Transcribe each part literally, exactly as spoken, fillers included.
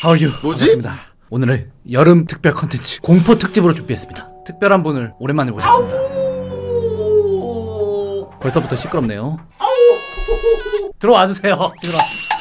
하울유 뭐지? 반갑습니다. 오늘은 여름 특별 컨텐츠 공포 특집으로 준비했습니다. 특별한 분을 오랜만에 모셨습니다. 벌써부터 시끄럽네요. 들어와 주세요. 들어.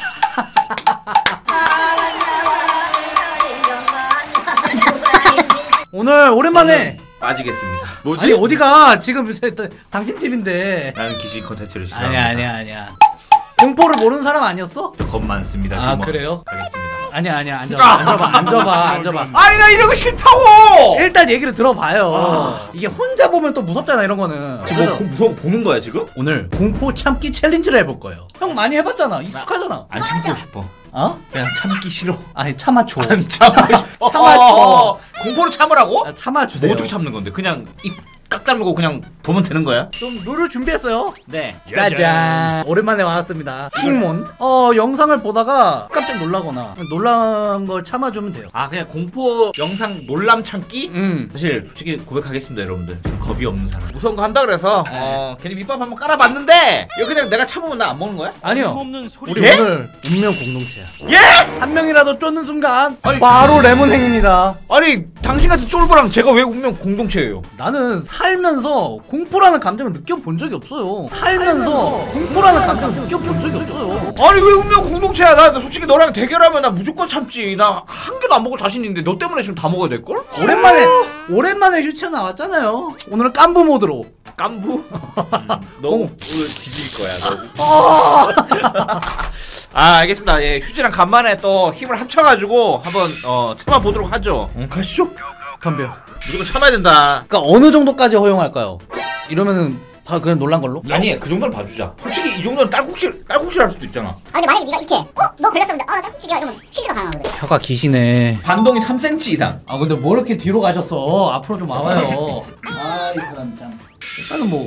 오늘 오랜만에 빠지겠습니다. 뭐지? 아니, 어디가 지금 당신 집인데. 나는 귀신 컨텐츠를 싫어합니다. 아니야 아니야 아니야. 공포를 모르는 사람 아니었어? 겁 많습니다. 아 규모. 그래요? 가겠습니다. 아니야 아니야 앉아봐 앉아봐 앉아봐 앉아봐. 아니 나 이런 거 싫다고. 일단 얘기를 들어봐요. 아. 이게 혼자 보면 또 무섭잖아 이런 거는. 지금 뭐 무서운 거 보는 거야 지금? 오늘 공포 참기 챌린지를 해볼 거예요. 형 많이 해봤잖아. 익숙하잖아. 안 참고 싶어. 어? 그냥 참기 싫어. 아니 참아줘. 안 참고 싶어. 참아줘. 공포를 참으라고? 아, 참아주세요. 뭐 어떻게 참는 건데? 그냥 입 깍 다물고 그냥 보면 되는 거야? 좀 룰을 준비했어요. 네. 짜잔. 오랜만에 왔습니다. 킹몬. 어 영상을 보다가 깜짝 놀라거나 놀란 걸 참아주면 돼요. 아 그냥 공포 영상 놀람 참기? 음. 사실 솔직히 고백하겠습니다 여러분들. 겁이 없는 사람. 무서운 거 한다 그래서 어 괜히 밑밥 한번 깔아봤는데 이거 그냥 내가 참으면 나 안 먹는 거야? 아니요. 우리 예? 오늘 운명 공동체야. 예? 한 명이라도 쫓는 순간 아니, 바로 레몬행입니다. 아니 당신 같은 쫄보랑 제가 왜 운명 공동체예요? 나는 살면서 공포라는 감정을 느껴본 적이 없어요. 살면서 공포라는 감정을 느껴본 적이 없어요. 아니 왜 운명 공동체야? 나, 나 솔직히 너랑 대결하면 나 무조건 참지. 나 한 개도 안 먹을 자신 있는데 너 때문에 지금 다 먹어야 될걸? 오랜만에 오랜만에 휴치 나왔잖아요. 오늘은 깐부 모드로. 깐부? 음, 너 어. 오늘 뒤질 거야 너. 아 알겠습니다. 예, 휴지랑 간만에 또 힘을 합쳐가지고 한번 어, 참아보도록 하죠. 응, 가시죠. 덤벼. 무조건 참아야 된다. 그러니까 어느 정도까지 허용할까요? 이러면은 다 그냥 놀란 걸로? 아니 그 정도는 봐주자. 솔직히 이 정도는 딸꾹질 딸꾹질 할 수도 있잖아. 아 근데 만약에 네가 이렇게 어? 너 걸렸었는데 아나 딸꾹질이야 이러면 시기가 가능하거든. 혀가 기시네. 반동이 삼 센티미터 이상. 아 근데 뭐 이렇게 뒤로 가셨어? 앞으로 좀 와봐요. 아 이 사람 참. 일단은 뭐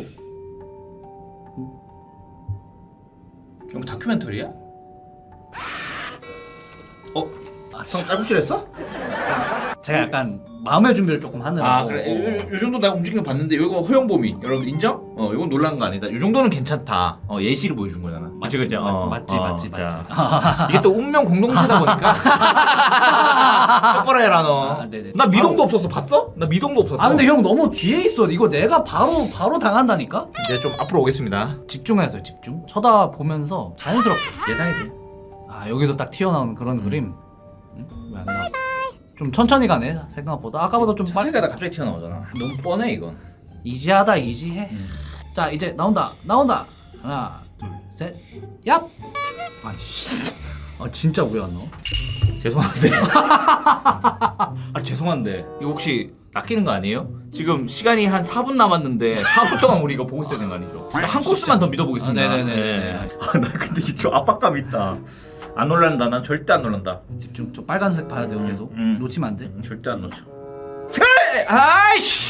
이거 다큐멘터리야? 어? 아, 성 딸꾹질 했어? 제가 약간 마음의 준비를 조금 하느라고. 아 그래 요, 요, 요 정도 내가 움직이는 거 봤는데 이거 허용범위 여러분 인정? 어 이건 놀란 거 아니다. 요 정도는 괜찮다. 어 예시를 보여준 거잖아. 맞지 그치? 어, 맞지 어, 맞지 자. 맞지. 이게 또 운명 공동체다 보니까 똑바로 해라 너. 아, 네네. 나 미동도 바로. 없었어 봤어? 나 미동도 없었어. 아 근데 형 너무 뒤에 있어. 이거 내가 바로 바로 당한다니까? 이제 좀 앞으로 오겠습니다. 집중해서 집중. 쳐다보면서 자연스럽게. 예상이 돼. 아 여기서 딱 튀어나오는 그런 그림. 응? 왜 안 나와? 좀 천천히 가네 생각보다. 아까보다 좀 천천히 빨리. 가다 갑자기 튀어나오잖아. 너무 뻔해 이건. 이지하다 이지해. 음. 자 이제 나온다 나온다. 하나 둘 셋. 얍. 아씨. 아 진짜 왜 안 나와? 죄송한데. 아 죄송한데 이거 혹시 낚이는 거 아니에요? 지금 시간이 한 사 분 남았는데 사 분 동안 우리 이거 보고 있어야 되는 거 아니죠? 한 코스만 더 믿어보겠습니다. 아, 네네네네. 아, 나 근데 이게 좀 압박감 있다. 안 놀란다. 난 절대 안 놀란다. 집중. 좀 빨간색 봐야 돼요 계속. 음. 놓치면 안 돼. 음, 절대 안 놓쳐. 아이씨.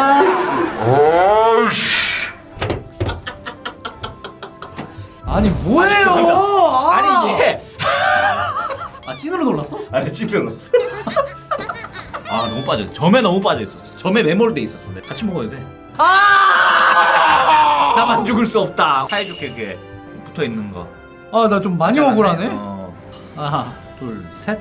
아니 뭐예요? 아, 아니 이게. 아 찐으로 놀랐어? 아니 찌들었어. 아 너무 빠져. 점에 너무 빠져 있었어. 점에 매몰돼 있었어. 근데 같이 먹어야 돼. 아! 나만 죽을 수 없다. 사이좋게 그게 붙어 있는 거. 아 나 좀 많이 억울하네. 어. 하나 둘 셋.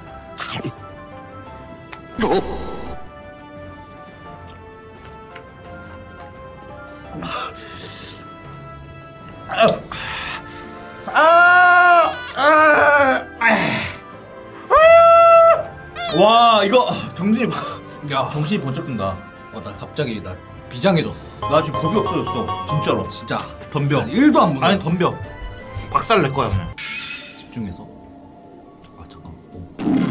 아, 아, 와 이거 정신이 봐. 야, 정신이 번쩍 든다. 어, 나 갑자기 나 비장해졌어. 나 지금 겁이 없어졌어. 진짜로. 진짜 덤벼. 일도 안 무서워. 아니 덤벼. 박살 낼 거야 그냥. 집중해서. 아 잠깐. 오.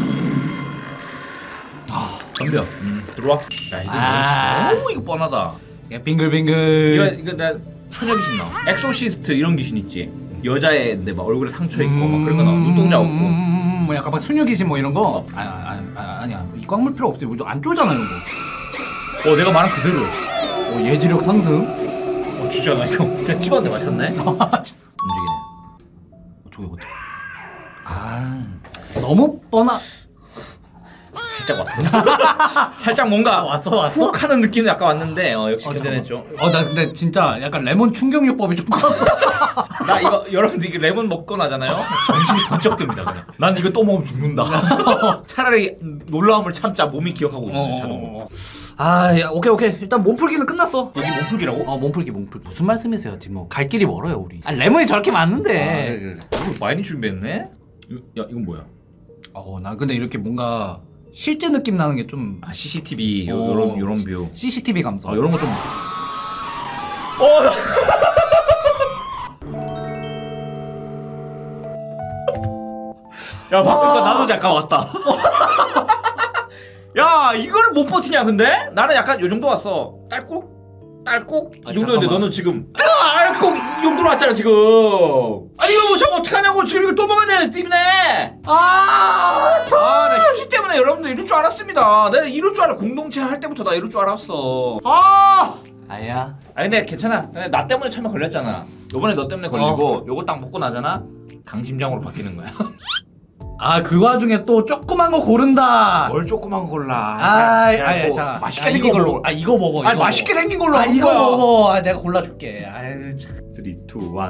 덤벼. 음 들어와. 야 이거 아. 너무 이거 뻔하다. 야 빙글빙글. 이거 이거 나 처녀 귀신 나와. 엑소시스트 이런 귀신 있지. 여자애인데 막 얼굴에 상처 있고 막 그런 거 나와. 눈동자 없고. 음, 뭐 약간 막 수녀 귀신 뭐 이런 거. 아, 아, 아 아니야. 이 꽉물 필요 없어요. 우리 안 쫄잖아 이런 거. 어 내가 말한 그대로. 어, 예지력 상승. 어 진짜 나 이거 그냥 집어한테 맞췄네. 움직이네. 저기 어떡해. 아 너무 뻔하. 살짝 왔어. 살짝 뭔가 왔어 왔어. 훅 하는 느낌이 약간 왔는데 어, 역시 어, 견뎌냈죠. 어 나 근데 진짜 약간 레몬 충격요법이 좀 컸어. 나 이거 여러분들 이게 레몬 먹고 나잖아요. 정신이 번쩍 듭니다 그냥. 난 이거 또 먹으면 죽는다. 차라리 놀라움을 참자 몸이 기억하고 있는 자동으로. 아, 야, 오케이 오케이. 일단 몸풀기는 끝났어. 여기 몸풀기라고? 어, 몸풀기 몸풀기. 무슨 말씀이세요, 지금? 뭐 갈 길이 멀어요, 우리. 아, 레몬이 저렇게 많은데. 아, 그래, 그래. 이거 많이 준비했네. 이- 야 이건 뭐야? 어, 나 근데 이렇게 뭔가 실제 느낌 나는 게 좀 아 씨씨티비 요, 어, 요런 요런 뷰. 씨씨티비 감성. 아 요런 거 좀. 어. 야 바꾸니까 나도 잠깐 왔다. 야 이걸 못 버티냐 근데? 나는 약간 요 정도 왔어. 딸꾹 딸꾹 아, 이 정도였는데 잠깐만. 너는 지금 딸꾹 이 정도로 왔잖아 지금. 아니 이거 뭐 저 어떡하냐고. 지금 이거 또 먹어야 돼 때문에. 아나 휴지 때문에 여러분들 이럴 줄 알았습니다. 내가 이럴 줄 알아. 공동체 할 때부터 나 이럴 줄 알았어. 아 아야. 아니 근데 괜찮아. 근데 나 때문에 처음에 걸렸잖아. 요번에 너 때문에 걸리고 요거 딱 먹고 나잖아. 강심장으로 바뀌는 거야. 아, 그 와중에 또 조그만 거 고른다. 뭘 조그만 거 골라. 아, 야, 아, 뭐 자, 맛있게 아, 생긴 이거 걸로. 먹어. 아, 이거 먹어. 아니 이거 맛있게 먹어. 생긴 걸로. 아, 하는 이거 거야. 먹어. 아, 내가 골라줄게. 아유, 참. 삼, 이, 일.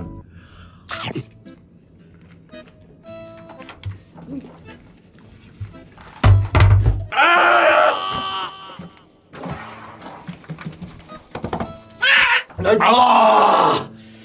아!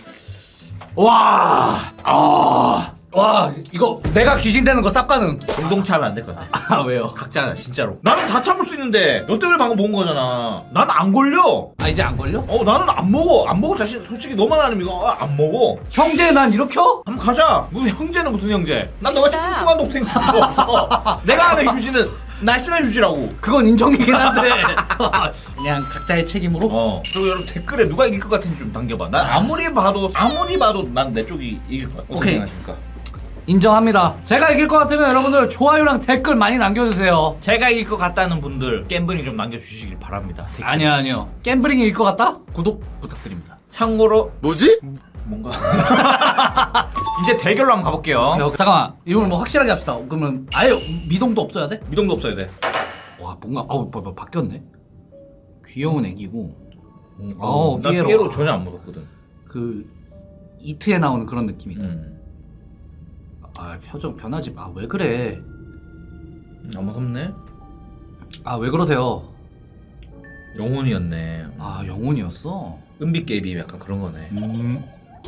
와! 아! 와, 이거 내가 귀신 되는 거 쌉가능. 공동체 하면 안 될 것 같아. 아, 왜요? 각자 진짜로. 나는 다 참을 수 있는데 너 때문에 방금 먹은 거잖아. 나는 안 걸려. 아, 이제 안 걸려? 어 나는 안 먹어. 안 먹어 자신. 솔직히 너만 아니면 이거 안 먹어. 형제 난 이렇게? 한번 가자. 무슨 형제는 무슨 형제? 난 너같이 뚱뚱한 동생이 없어. 내가 아는 휴지는 날씬한 휴지라고. 그건 인정이긴 한데. 그냥 각자의 책임으로? 어. 그리고 여러분 댓글에 누가 이길 것 같은지 좀 남겨봐. 난 아무리 봐도 아무리 봐도 난 내 쪽이 이길 거야. 어떻게 오케이. 생각하십니까? 인정합니다. 제가 이길 것 같으면 여러분들 좋아요랑 댓글 많이 남겨주세요. 제가 이길 것 같다는 분들 겜블링 좀 남겨주시길 바랍니다. 댓글. 아니요, 아니요. 갬블링이 이길 것 같다? 구독 부탁드립니다. 참고로 뭐지? 뭔가 이제 대결로 한번 가볼게요. 어, 잠깐만. 이걸 뭐 확실하게 합시다. 그러면 아예 미동도 없어야 돼? 미동도 없어야 돼. 와, 뭔가 어우, 뭐, 뭐 바뀌었네. 귀여운 애기고 어, 어, 나 삐에로. 삐에로 전혀 안 무섭거든. 그 이트에 나오는 그런 느낌이다. 음. 아, 표정 변하지 마. 왜 그래? 안 무섭네. 아, 왜 그러세요? 영혼이었네. 아, 영혼이었어. 은빛개비 약간 그런 거네. 음.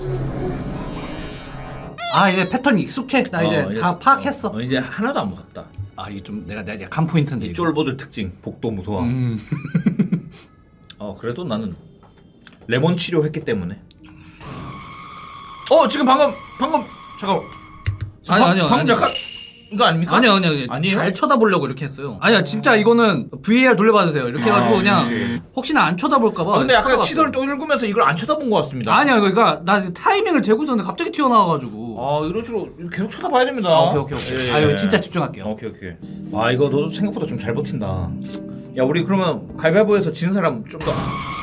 아, 이제 패턴 익숙해. 나 이제 어, 다 파악했어. 어, 이제 하나도 안 무섭다. 아, 이게 좀 내가 내가 약한 포인트인데. 이 이거. 쫄보들 특징 복도 무서워. 음. 어 그래도 나는 레몬 치료했기 때문에. 어 지금 방금 방금 잠깐. 아니, 아니요, 방금 아니요. 약간 이거 아닙니까? 아니요, 아니요. 아니에요? 잘 쳐다보려고 이렇게 했어요. 아니야, 진짜 이거는 브이에이알 돌려봐도 돼요. 이렇게 해가지고 아, 그냥 네. 혹시나 안 쳐다볼까봐. 아, 근데 약간 쳐다봤어요. 시도를 또 읽으면서 이걸 안 쳐다본 것 같습니다. 아니야, 그러니까 나 타이밍을 재고 있었는데 갑자기 튀어나와가지고. 아 이런 식으로 계속 쳐다봐야 됩니다. 아, 오케이, 오케이, 오케이. 예. 아, 이거 진짜 집중할게요. 오케이 오케이. 와 이거 너도 생각보다 좀 잘 버틴다. 야 우리 그러면 가위바위보에서 진 사람 좀 더.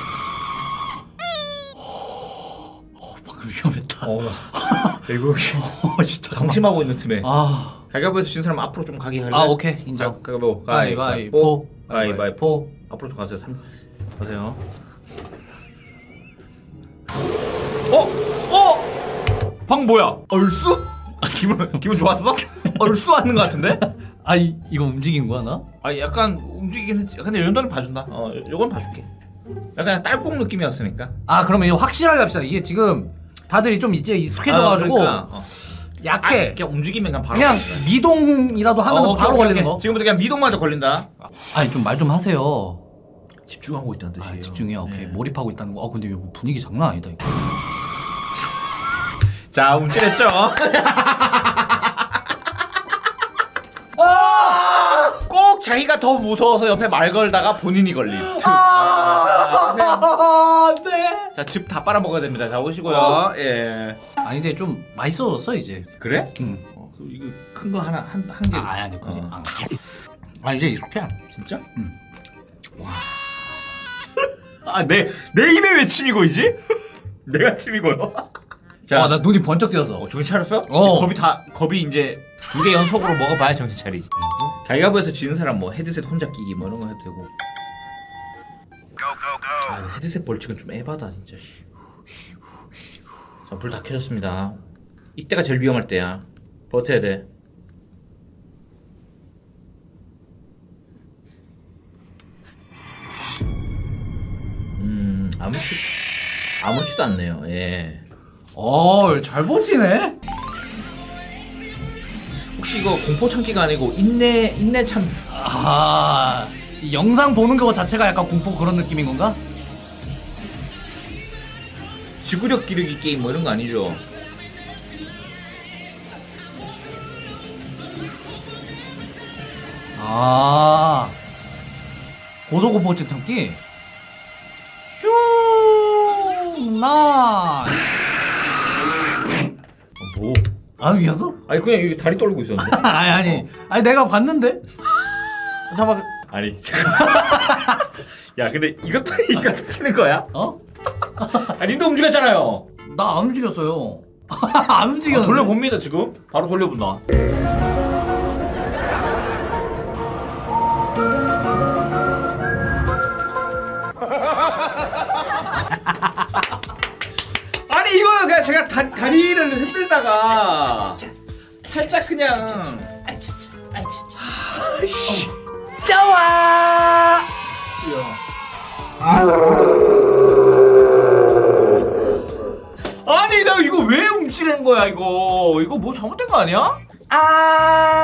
어, 방금 위험했다. 어, 이거 어, 진짜 방심하고 있는 틈에. 아, 가위바위보에서 진 사람 앞으로 좀 가게 할래? 아, 오케이, 인정. 가- 가위바위보. 가위바위보. 가위바위보. 앞으로 좀 가세요. 삼. 가세요. 어? 어? 방 뭐야? 얼쑤? 아, 기분 기분 좋았어? 얼쑤 하는 것 같은데? 아, 이, 이거 움직인 거야, 나? 아 약간 움직이긴 했지. 근데 이 정도는 봐준다. 어, 요건 봐줄게. 약간 딸꾹 느낌이었으니까. 아, 그러면 이거 확실하게 합시다. 이게 지금 다들이 좀 이제 익숙해져가지고 아, 그러니까, 어. 약해. 아, 그냥 움직이면 그냥 바로. 그냥 걸린다. 미동이라도 하면 어, 은 오케이, 바로 오케이, 걸리는 오케이. 거. 지금부터 그냥 미동마저 걸린다. 아니, 좀 말 좀 하세요. 집중하고 있다는 뜻이에요. 아, 집중해요. 오케이. 네. 몰입하고 있다는 거. 아, 근데 이거 분위기 장난 아니다, 이거. 자, 움찔했죠? 꼭 자기가 더 무서워서 옆에 말 걸다가 본인이 걸림. 아, 네. 자, 즙 다 빨아먹어야 됩니다. 자, 오시고요. 예. 아니, 근데 좀 맛있어졌어, 이제. 그래? 응. 어, 그 이거 큰 거 하나 한 한 개. 아, 아니, 아니, 그게. 어. 아. 아, 이제 이렇게. 진짜? 응. 와. 아, 내 내 입에 왜 침이 고이지? 내가 침이 고요. 자, 아, 나 눈이 번쩍 뜨여서. 어, 정신 차렸어? 어. 겁이 다 겁이 이제 두 개 연속으로 먹어봐야 정신 차리지. 가위바위보에서 지는 사람 뭐 헤드셋 혼자 끼기 뭐 이런 거 해도 되고. 아, 헤드셋 벌칙은 좀 에바다 진짜. 자, 불 다 켜졌습니다. 이때가 제일 위험할 때야. 버텨야 돼. 음, 아무렇지 아무렇지도 않네요. 예. 어, 잘 버티네. 혹시 이거 공포 참기가 아니고 인내 인내 참. 아, 이 영상 보는 거 자체가 약간 공포 그런 느낌인 건가? 지구력 기르기 게임 뭐 이런 거 아니죠? 아, 고소공포증 참기. 슝, 나. 뭐? 안 이겼어? 아니 그냥 여기 다리 떨고 있었는데. 아니 아니, 아니 내가 봤는데. 잠깐. 아니 잠깐. 야 근데 이것도 이거 치는 거야? 어? 아 님도 움직였잖아요. 나 안 움직였어요. 안 움직였어. 아, 돌려봅니다 지금. 바로 돌려본다. 아니 이거 그냥 제가 다, 다리를 흔들다가 살짝 그냥. 아이차차, 아이차차. 아이씨. 짜와. 아니 나 이거 왜 움찔한 거야 이거. 이거 뭐 잘못된 거 아니야? 아.